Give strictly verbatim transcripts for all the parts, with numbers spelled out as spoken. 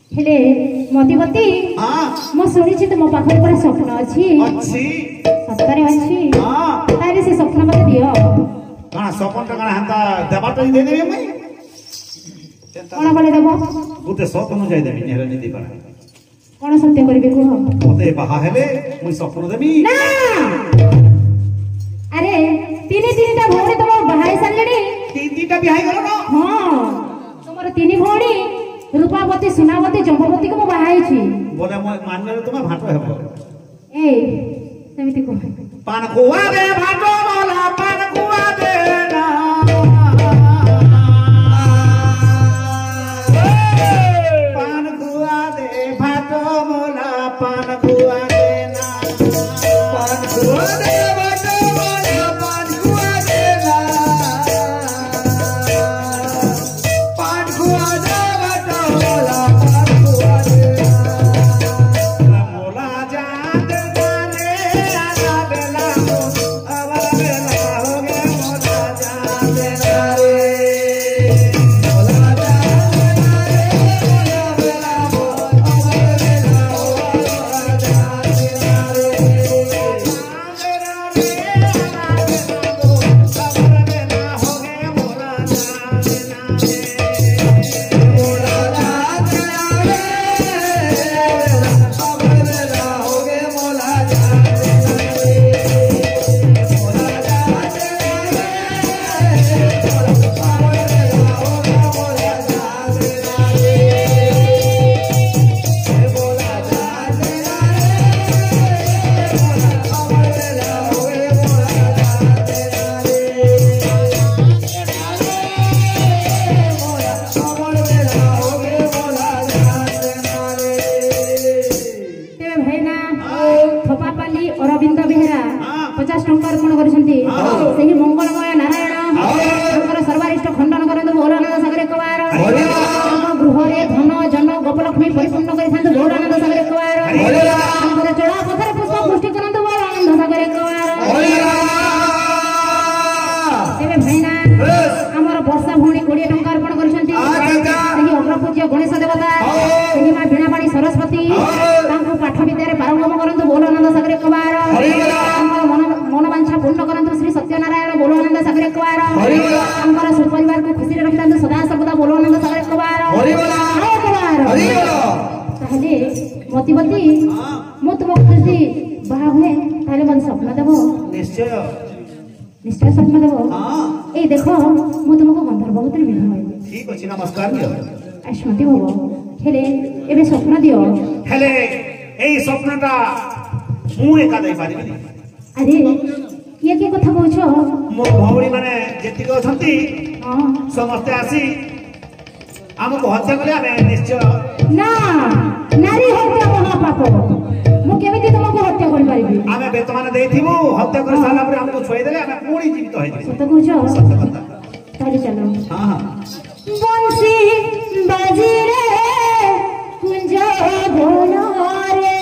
हेले मतिमती हां मो सुनिछि तुम पाखर पर स्वप्न अछि अछि सतरे अछि हां तारे से स्वप्न मते दियो काना स्वप्न टा काना हंता देबा तो दे देबे मई कोन बोले देबो गुते स्वप्न जाय देबी नेहरा नि दे पारा कोन सत्य करबे को मते बाहा हेले मुई स्वप्न देबी ना अरे तीन तीनटा भौणी तुम बाहाई सालड़ी तीन तीनटा बिहाई गलो न हां तुमर तीन भौणी रूपावती सुनावती जम्बवती को बाहाई छी बोले म मानले तुम भाटो हेबो ए सेमिति को पान कुआ दे भाटो बोला पान कुआ दे ना पान कुआ दे भाटो बोला पान कुआ दे ना पान कुआ दे भाटो बोला पान कुआ दे ना पान कुआ दे भाटो बोला पान कुआ दे ना मोला जात जाने आला बेला हो आवा बेला हो गे मोला जात ना रे मोला जात ना रे मोला बेला हो आवा बेला हो मोला जात ना रे मेरा रे आला बेला हो आवा बेला हो गे मोला जात ना रे मोला जात ना रे आवा बेला हो गे मोला जात ना रे मोला जात तेरे भाई ना थोपापाली अरविंद बेहेरा पचास टंका अर्पण करिसंती सेही मंगलमय नारायण तांकर सर्वारिष्ट खंडन करंतु भोलानंद सागरे कवार हम गृहरे धन जन गोपलक्ष्मी परिपूर्ण करिसंतु भोलानंद सागरे कवार तांकर चढ़ा पथर पुष्प पुष्टि करंतु भोलानंद सागरे कवार तेरे भाई ना हमर वर्षा भौणी बीस टंका अर्पण करिसंती सेही अग्रपूज्य गणेश देवता सेही मा बीणापाणी सरस्वती तांको पाठ विद्यारे पारंगम करंतु भोलानंद सागरे कवार हमर मन मनोवांछा पूर्ण करंतु श्री सत्यनारायण भोलानंद सागरे कवार हमर सुपरिवार को खुशी रे रखंतु सदा सर्वदा भोलानंद सागरे कवार हरि कवार ताहले मतिमती मो तुमको खुशी बाहा हुए ताहले मन स्वप्न देबो निश्चय निश्चय स्वप्न देबो हां ए देखो मो तुमको गंधर्व भूतरे बिहार ठीक अछि नमस्कार दियो आश्मती बाबा हेले एबे स्वप्न दियो हेले एई स्वप्नटा मु एका दे पारिबि अरे ये के कथा कहछो मो भौणी माने जेतिक अछंती हां समस्त आसी हमको हत्या कले आमे निश्चय ना नारी हत्या महापाप मु केमिति तुमको हत्या करि पारिबि आमे बेतमान देथिबु हत्या कर साला पर हमको छोई देले आमे पूरी जीवित होई जिबु सत कहछो सत्य कथा ताली चलो हां हां बंसी बाजी रे कुंज भोलो रे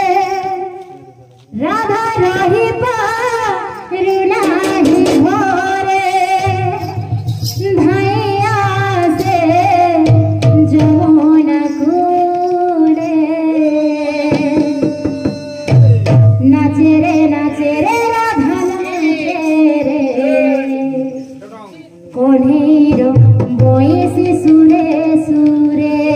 राधा राही पा रुनाही भोरे धैया से जमुना कूड़े नाचे रे नाचे रे राधा नाचे रे कोनेरो बोइसी सुरे सुरे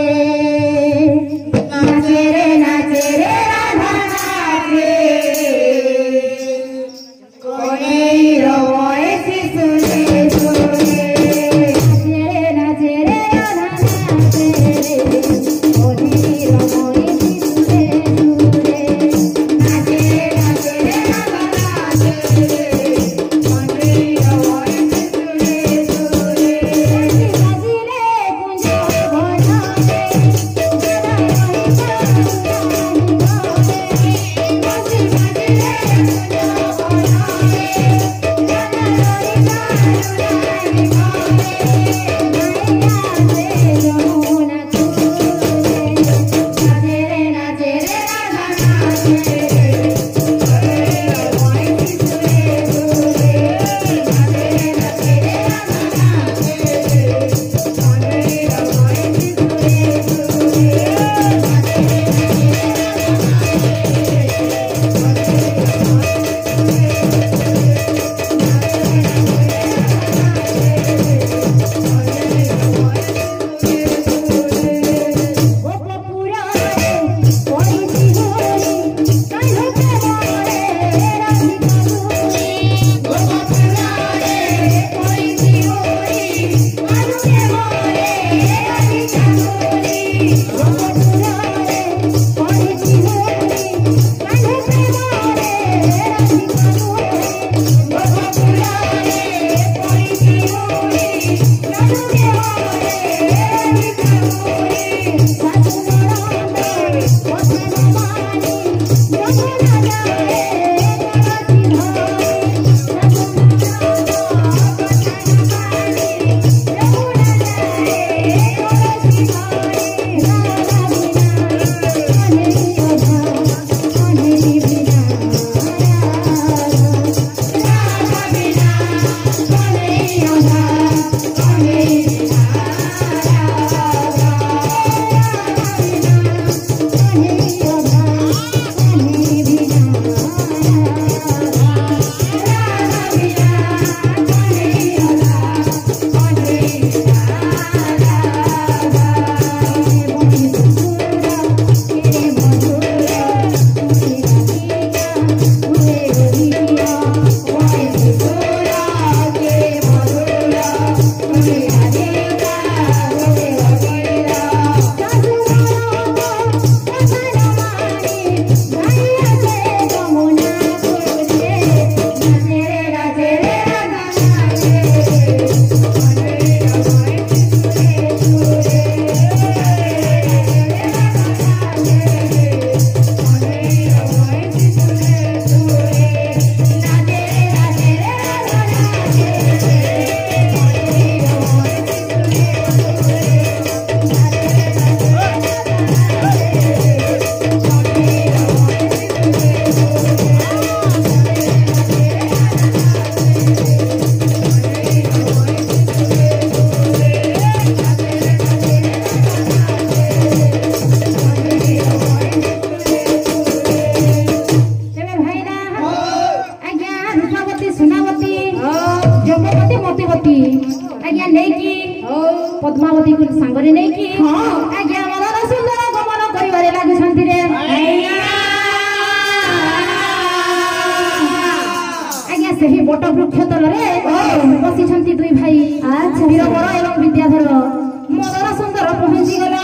बट वृक्ष तलरे बसिछंती दुई भाई वीरवर एवं विद्याधर मदन सुंदर पहुंची गला।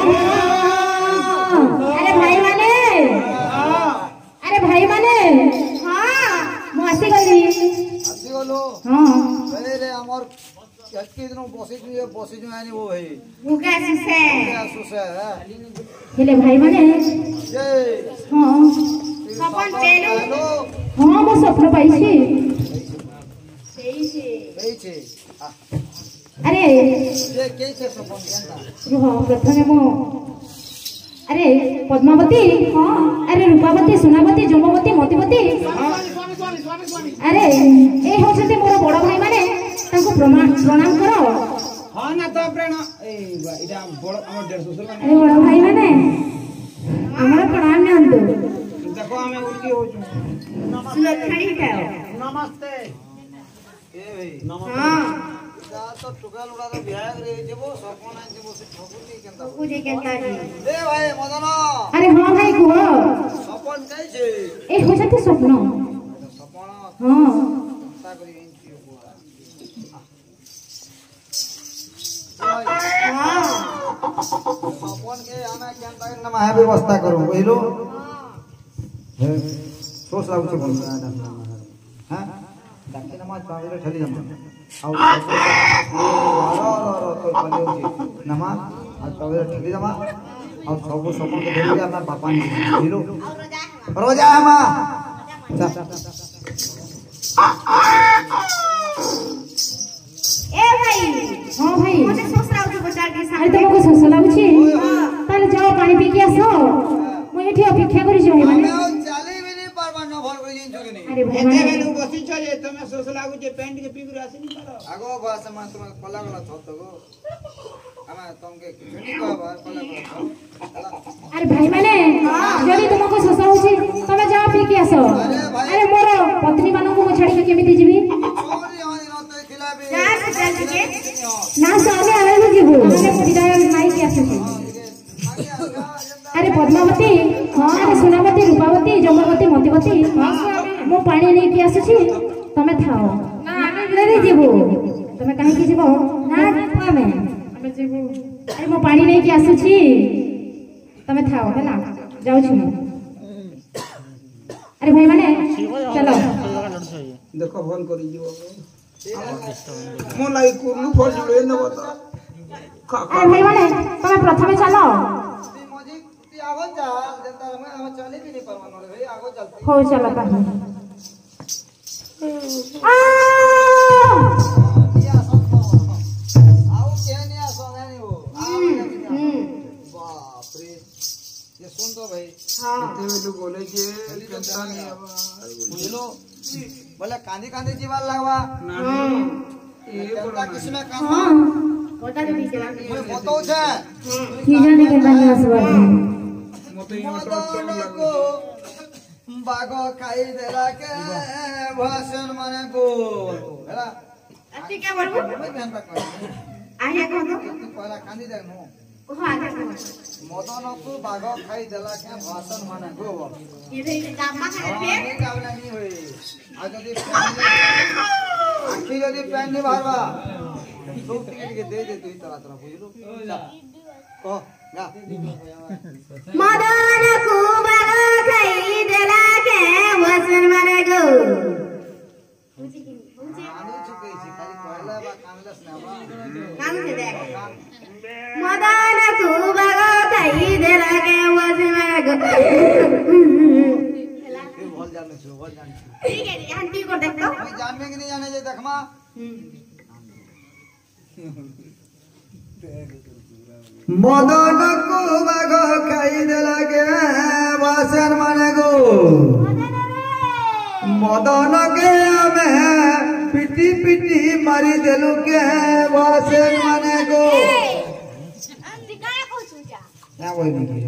अरे भाई माने अरे भाई माने हां मु आसी गली आसी गलो हां अरे रे हमर कितने दिन बसी जो बसी जो आनी वो है मुके सुसे क्या सुसे हेले भाई माने ये हां सपन पेलो हां मो स्वप्न पाइछि सेई छे सेई छे अरे ये के छे सपन केनता रुह प्रथमे मो अरे पद्मावती हां अरे रूपावती सोनावती जम्बवती मोतीवती अरे ए होछते मोर बड़ भाई माने ताको प्रणाम प्रणाम करो। हां ना तो प्रण ए इडा बड़ हमर डेढ़ सौ माने अरे बड़ भाई माने हमरा प्रणाम नंदो देखो हमें उनकी हो सुलक्षणी कहो नमस्ते ए भाई नमस्ते हां जा तो टुका लुड़ा तो बिहार रे जेबो सपन आ जेबो से ठकुजी केनता ठकुजी केनता जी ए भाई मदन अरे हां भाई कुह सपन कई छे ए होछते स्वप्न सपन हां चिंता करी एंची हां सपन के हमें केनता न माहे व्यवस्था करू कहिलो हे सोच लागु छ कोन हां डाके नमाज पावले ठली जमा आउ रो रो तो पलियो छी नमाज आज पावले ठली जमा और सब सपन के देली अपना पापा ने कहिलो रोजा हमा ए भाई हां भाई मते सोच लागु छ बचार के सामने अरे तुमको सोच लागु छी ताले जाओ पानी पी के आसो मैं एठी अपेक्षा करी छी भाई माने चाली भी नहीं परवा न भल करी जिन छुनी अरे भाई माने एते बसी चले तमे सोच लागु जे पेंट के पीगुर आसी नहीं करो आगो भाषा में तुम पला गला छ तो हमें तुमके किछनी कहबा पला गला अरे भाई माने जदी तुमको सोच हो छी तमे जाओ पी के आसो अरे मोर पत्नी मानन को छाड़ी के केमिति जीवी छोरी होनी न तो खिलाबे जा चल के ना सामने आवे जीवो अरे विदाय माई के आसी अरे पद्मावती हां अरे सोनावती रूपावती जम्बवती मोतीवती मो पानी नहीं के आसी तमे थाओ ना आमे रे जीवो तमे काहे की जीवो ना आमे आमे जीवो अरे मो पानी नहीं के आसी तमे थाओ हैला जाऊ छी अरे भाई माने चलो देखो फोन करी जीवो मो लाई को फोन जुड़े न बता अरे भाई माने तमे प्रथमे चलो मजी ती आगो जा जनता में हम चले भी नहीं परवा न भाई आगो चलते हो चलो ताही आ दिया सब आओ केनिया सोने हो हम्म बाप रे ये सुन तो भाई हां ते लोग बोले जे केनता नहीं अब बुझलो बोले कांदी कांदी जीवन लगवा हां ये केनता किसमें काम हां बता दे के मुझे बताओ छे की जाने के बानी आसवा मते इन टोटल को बागो खाई देला के भाषण माने को हैला अच्छी क्या बोलबो मैं ध्यान रखो आया को तो पहला कांदी दे नो कहो आगे को मदन को बागो खाई देला के भाषण माने को ये रे दामा खाने पे नहीं गावला नहीं होई आ जदी आखी जदी पैन नहीं भरवा तो टिकट के दे दे तू तरह तरह बुझलो को गा मदन को बागो खाई देला के वसन माने गो आनी चुके छी खाली पहला बा कांगलस ना बा काम से देख मदन को बागो खाई देला के वसन माने गो फिर भल जाने छो भल जाने छो ठीक है यहाँ टी को देख तो मैं जानबे कि नहीं जाने जे देखमा मदन को बागो खाई देला के वासन माने गो मदन के हमें पिटी पिटी मारी देलु के वासन माने गो क्या बोल रही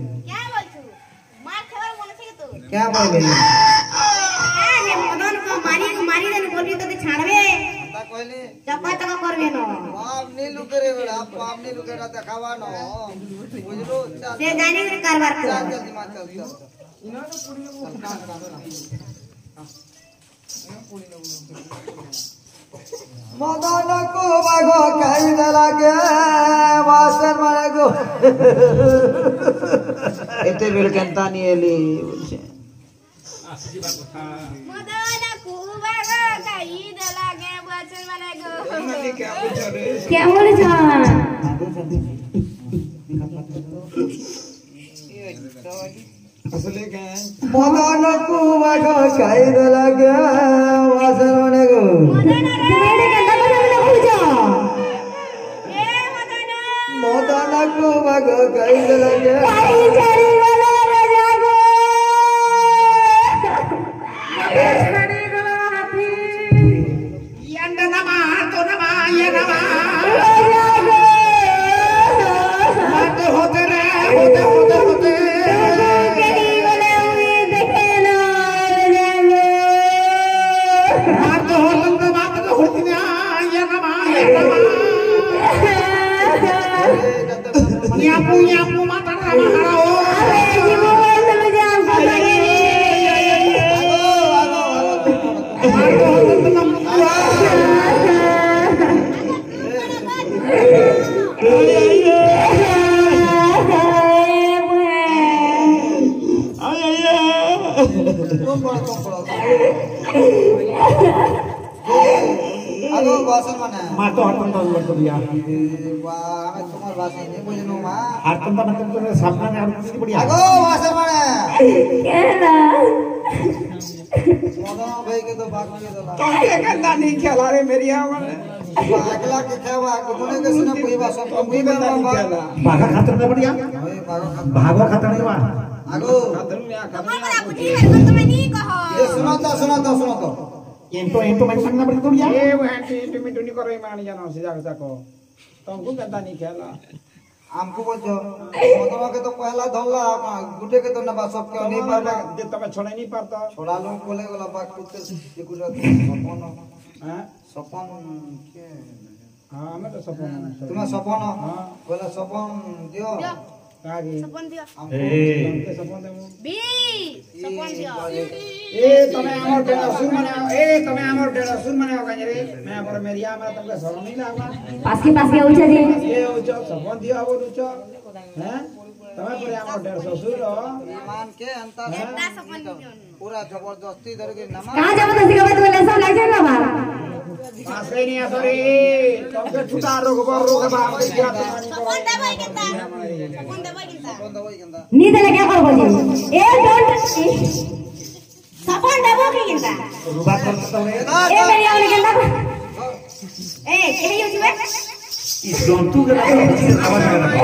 क्या बोल रही मदन को मारी मारी देन बोली तो छाड़बे ता कहली चपा चपा करबे न बाप नी लुकरे बड़ा बाप नी लुकरा देखावा न बुझलो से जाने के कारबार चल कर जल्दी मार चल चल मदन को बाग कहीं दला के वासन मारे को एते बेल केंता नहीं एली बोलछे मदन को बाग कहीं दला के वासन मारे को क्या बोल रे क्या बोले जा असले क्या है मदन को बाग कहीं दला के वासन मारे को मदन तुम्हें केंता बोले पूजा ए मदन मदन को बाग कहीं दला के काई चली गला राजा गो छड़ी गला हाथी यंड नमा तो नमा ये नमा राजा गो बात होते रे होते होते होते कली बोले उम्मीद खेलो राजा गो बात होते तो बात तो होती ना ये नमा ये नमा यापू यापू माता नमा हराओ अरे जीवो तुम जान को लगे बात होते तो नमा आगो वासन माने माँ तो हरतन तो बोल तो दिया वाह मैं तुम्हार वासन नहीं बुझनो मां हरतन तो मतलब तो सामने में हरतन की बढ़िया आगो वासन माने केला मदन भाई के तो बाग में दला तो ये कहता नहीं खेला रे मेरी आवाज अगला के खेवा को तूने के सुना कोई बात सब कोई बात नहीं बात खेला भागा खातर में बढ़िया भाई बाग भागो खातर नहीं बा आगो खातर में आ खातर हमरा बुद्धि है तो तुम्हें नहीं कहो ये सुनो तो सुनो तो सुनो तो इंटो इंटो मैं संग बड़ी दुनिया ए वो एंटी इंटू मिटू नहीं करो मानी जानो सीधा सीधा को तुमको कहता नहीं खेला हमको बोलो मदन के तो पहला धौला गुटे के तो ना बात सब के नहीं पाता जे तब छोड़े नहीं पाता छोड़ा लो बोले वाला बात कुत्ते ये कुछ सपन हैं सपन के हां हमें तो सपन तुम्हें सपन हां बोला सपन दियो कागे सपन दियो ए तुमके सपन दे बी सपन दियो ए तमे हमर डेढ़ सुर माने ए तमे हमर डेढ़ सुर माने हो रे मैं पर मेरिया हमरा तुमके शरम नहीं लागला पास के पास के उछा जी ये उचो सपन दियो अब उचो हैं तमे पर हमर डेढ़ ससुर ईमान के अंतर एकटा सपन दियो पूरा जबरदस्ती धर के नमाज कहां जबरदस्ती का बात बोले सब लाग जाए ना बा पास ही नहीं आतो रे तुमके छुटा रोग बर रोग बाप क्या सपन देबै केता सपन देबै केता बंद होई गंदा नींद लगे करबो जी ए डोंट सपन देबो के केता रुबा कर तो ए मेरी आवले केला ए केही होछबे इस जंतु के आवाज आ रहा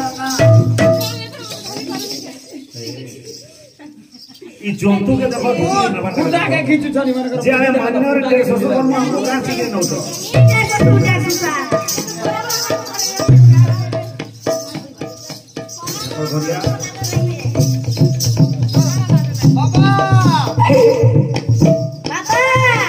ई जंतु के देखो खुदा के खींचू छनी मन कर जे आए मानवर के ससुर में हमको कान से न होतो इटा को टूटा टूटा और भैया बाबा बाबा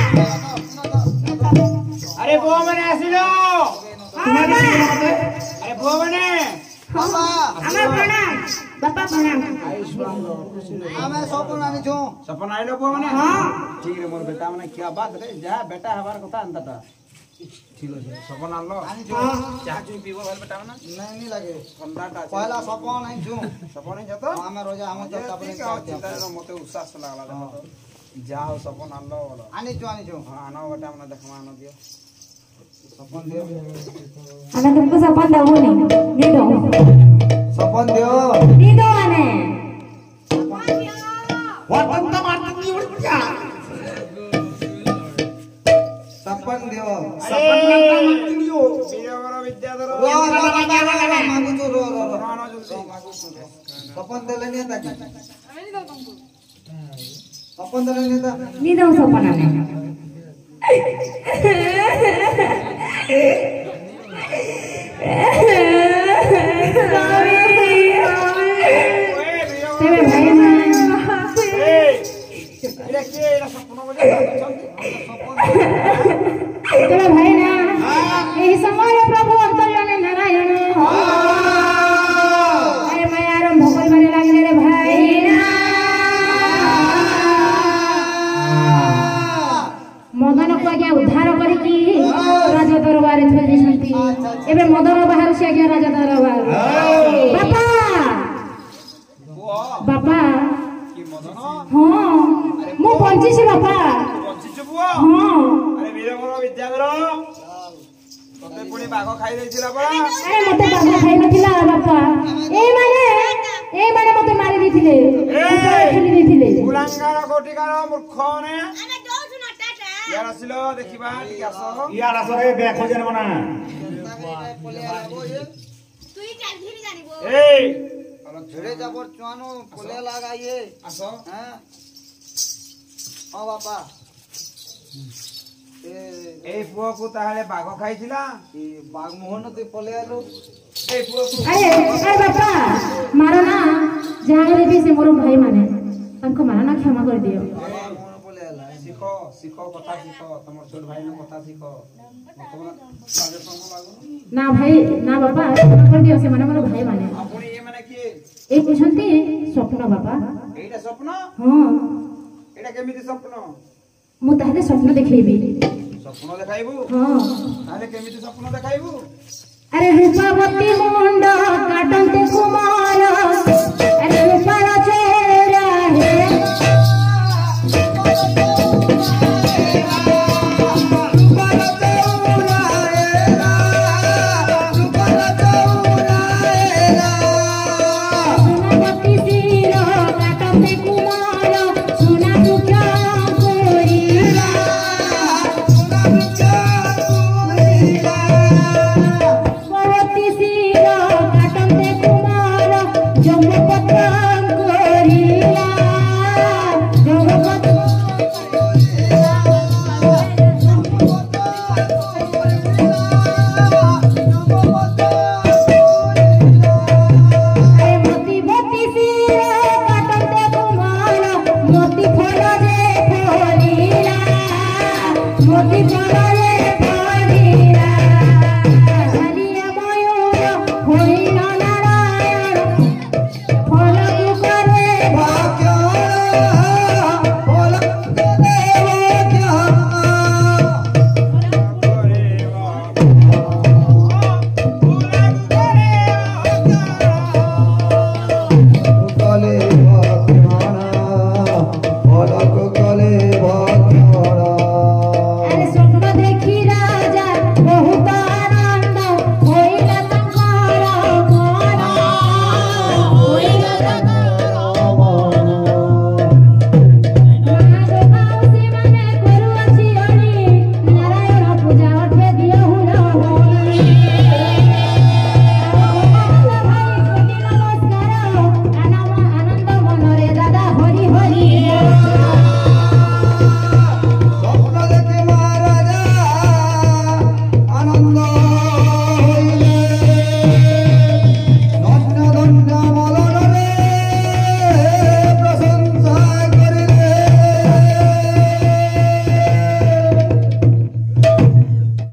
अरे वो मने आसिलो तुम्हारी अरे वो मने बाबा हमरा प्रणाम बाबा प्रणाम हमें सपन आनी छु सपन आइलो वो मने हां ठीक रे मोर बेटा मने क्या बात रे जा बेटा हमार कथा अंतटा ठीक है सपन आलो आनी छु चाह चू पीबो भल बेटा मने नहीं नहीं लगे ठंडाटा पहला सपन आनी छु सपन नहीं जतो हमें रोजा हम जब तापरे चिंता मते उत्साह से लागला जाओ सपन आलो बोलो आनी छु आनी छु हां आनो बेटा मने देखमा आनो दियो सपन दियो अगर तुमको सपन दो नहीं नी दो सपन दियो नी दो आने वतन तो मारती नहीं उड़ता सपन दियो सपन करता मत दियो बीजवर विद्याधर रो रो मांगू छु रो रो सपन देले नहीं था सपन देले नहीं था नी दो सपन आने तेरे भाई ना अरे के एरा सपन बजे तेरे भाई ना यही समय प्रभु अंतर्यामी नारायण अरे मैं आरंभ भोगल बने लगले रे भाई ना ହଁ ମୁଁ ବଞ୍ଚିଛି ବାପା। ବଞ୍ଚିଛୁ ପୁଅ? ହଁ ଆରେ ବୀରବର ବିଦ୍ୟାଧର ତତେ ପୁଣି ବାଘ ଖାଇ ଦେଇଥିଲା ପରା। ଆରେ ମତେ ବାଘ ଖାଇ ନଥିଲା ବାପା। ଏଇମାନେ ଏଇମାନେ ମତେ ମାରି ଦେଇଥିଲେ, ଠେଲି ଦେଇଥିଲେ। କୁଳାଙ୍ଗାର କୋଟିକାର ମୂର୍ଖ ମାନେ ଆମେ ଦଉଛୁ ନା ଟାଟା। ଇଆଡ ଆସିଲ ଦେଖିବା ଟିକେ ଆସ। ইয়ার আসরে ব্যাগ খোঁজে নেব না তুই চাল ধীরে জানিব। এই ঝেড়ে যাবর চুয়ানো কোলে লাগাইয়ে আস। হ্যাঁ ও বাবা এ এই পুଅକୁ ତାହେଲେ ବାଘ ଖାଇଥିଲା। ଏ ବାଘମୋହନ ତୁଇ ପଳେଇ ଆଲୁ এই ପୁଅକୁ ଆରେ ଆରେ ବାପା ମାର ନା, ଯାହା ହେଲେ ବି ସେ ମୋର ଭାଇ ମାନେ, ତାଙ୍କ ମାର ନା, କ୍ଷମା କରିଦିଅ। ବାଘମୋହନ ପଳେଇ ଆଲା ଶିଖ ଶିଖ କଥା ଶିଖ ତମର ଛୋଟ ଭାଇର କଥା ଶିଖ। ତମର ସାଜେ ସଙ୍ଗ ଲାଗୁନି। ନା ଭାଇ ନା ବାପା, କ୍ଷମା କରିଦିଅ, ସେମାନେ ମୋର ଭାଇ ମାନେ। ଆପଣ ଇଏ ମାନେ କିଏ? ଏଇ କହୁଛନ୍ତି ସ୍ୱପ୍ନ ବାପା। ଏଇଟା ସ୍ୱପ୍ନ? ହଁ ଏଇଟା କେମିତି ସ୍ୱପ୍ନ? ମୁଁ ତାହେଲେ ସ୍ୱପ୍ନ ଦେଖେଇବି। ସ୍ୱପ୍ନ ଦେଖାଇବୁ? ହଁ ତାହେଲେ କେମିତି ସ୍ୱପ୍ନ ଦେଖାଇବୁ? ଆରେ ରୂପବତୀ ମୁଣ୍ଡ କାଟନ୍ତେ କୁମାର, ଆରେ ରୂପାର ଚେହେରା ହେ ସୁନାବତୀ ଶିର କାଟନ୍ତେ କୁମାର, ସୁନା ବୃକ୍ଷ କୋରିଲା। ସୁନାବତୀ ଶିର କାଟନ୍ତେ କୁମାର, ଯମପତ୍ର କୋରିଲା। ଯମପତ୍ର ଆରେ ମୋତି ମୋତି ଶିର କାଟନ୍ତେ କୁମାର, ମୋତି ଫଳ ଯେ ଫଳିଲା, ମୋତି ଫଳ ଯେ ଫଳିଲା। ଝାଲିଆ ମୟୂର ହରିଣ ନାରାୟଣ, ଫଳକୁ କରେ ଆରେ ସ୍ୱପ୍ନ ଦେଖି ରାଜା ବହୁତ ଆନନ୍ଦ, ହୋଇଲା ତାଙ୍କର ମନ, ହୋଇଲା ତାଙ୍କର